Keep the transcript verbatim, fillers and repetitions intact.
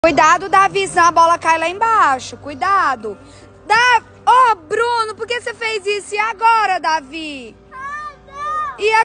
Cuidado, Davi, senão a bola cai lá embaixo. Cuidado. Da... Ô, oh, Bruno, por que você fez isso? E agora, Davi? E